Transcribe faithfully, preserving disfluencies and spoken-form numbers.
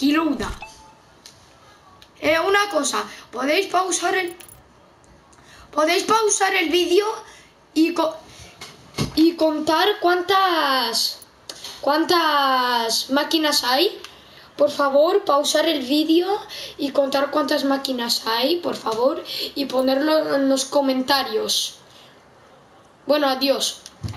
tranquiluda. Eh, una cosa, podéis pausar el... Podéis pausar el vídeo y, co y contar cuántas... ¿Cuántas máquinas hay? Por favor, pausar el vídeo y contar cuántas máquinas hay, por favor, y ponerlo en los comentarios. Bueno, adiós.